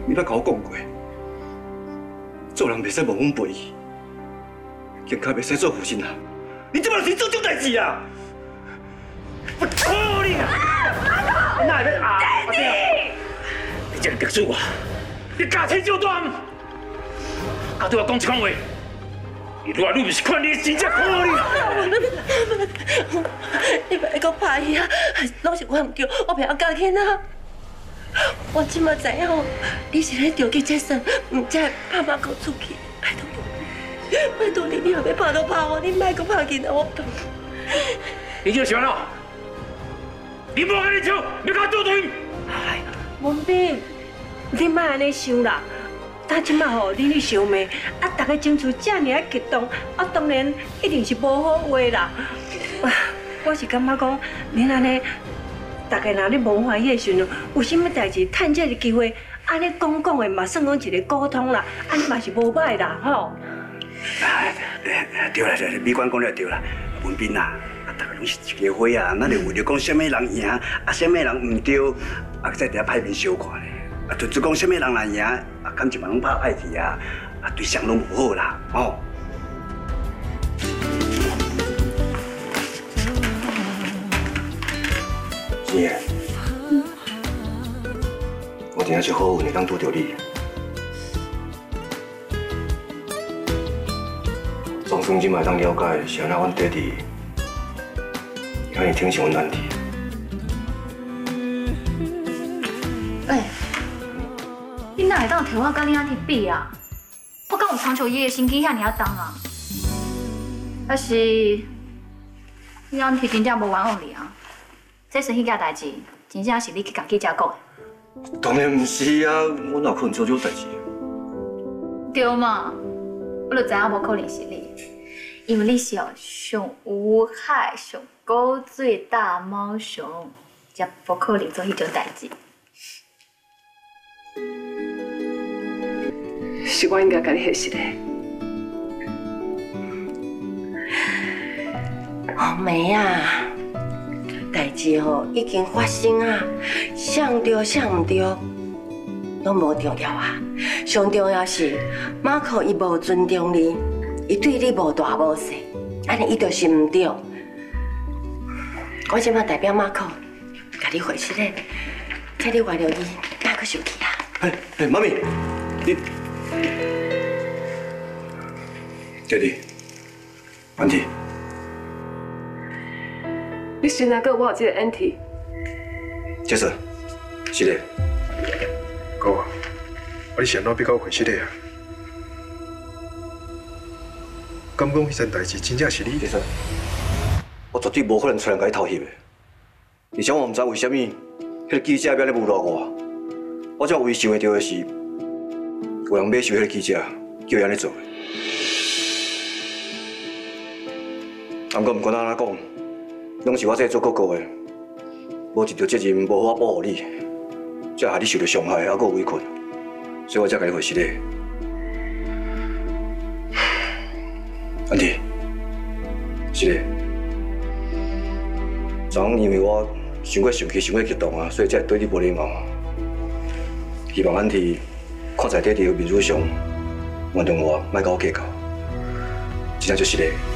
你捌甲我讲过，做人袂使忘恩背义，更加袂使做负心汉。你即摆是做这种代志啊！我操你啊！你哪会啊？弟弟，你这个逼死我！你假车就断，啊对我讲一款话，你愈来愈不是看你真正可怜。 你别讲拍伊啊，拢是我唔对，我不要教囡仔。我即马知影，你是咧着急接生，唔才拍马狗出去。拜托你，你若要拍就拍我，你莫搁拍囡仔，我痛。 你就喜欢了？你莫跟你吵，你给我做对。 哎， 文斌，你莫安尼想啦。他即马吼，你去想骂，啊，大家情绪这尔啊激动，啊，当然一定是无好话啦。我是感觉讲，恁安尼，大家若咧无欢喜的时阵，有啥物代志，趁这个机会，安尼讲的嘛，算讲一个沟通啦，安尼嘛是无歹啦，吼。 对啦，美官讲了对啦，文斌啊，大家拢是一家伙啊，哪会为了讲什么人赢，啊什么人唔对，啊再伫遐歹面相看咧，啊就讲什么人来赢，啊感情嘛拢拍歹去啊，啊对谁拢无好啦，吼。 是的，我真正是好运会当拄到你。总算今摆当了解是安怎阮爹地，遐尼挺上阮难题。 喂，你哪会当摕我甲你阿弟比啊？我敢有长久爷爷身体遐尔啊重啊？还是你阿弟真正无冤枉你啊？这生迄件代志，真正是你去甲记者讲的？ 当然毋是啊，我哪可能做这种代志？ 对嘛，我就知影无可能是你，因为你是哦上有海、上古水大猫熊，才无可能做迄种代志。 是我应该甲你学习的。 红梅啊，代志吼已经发生啊，想对想唔对，拢无重要啊。上重要是马可伊无尊重你，伊对你无大无小，安尼伊就是唔对。我即马代表马可，甲你回信咧，请你原谅伊，莫阁生气啊。 妈咪，你爹地，安弟。 你先来个我有这个 auntie， 杰森，是的。 哥啊，你是安怎比较回事的啊？敢讲迄件代志真正是你？ 杰森，我绝对无可能出来甲你偷袭的。而且我唔知为什么，迄个记者要咧侮辱我。我只唯一想会到的是，有人买收迄个记者，叫伊安尼做的。不过唔管安怎讲，拢是我这做哥哥的，无尽到责任，无法保护你，才害你受到伤害，还佫有委屈，所以我才甲你回失礼。安弟，是的，昨昏因为我伤过生气，伤过激动啊，所以才会对你无礼貌。希望安弟看在爹地的面子上，原谅我，莫甲我计较，真正就是的。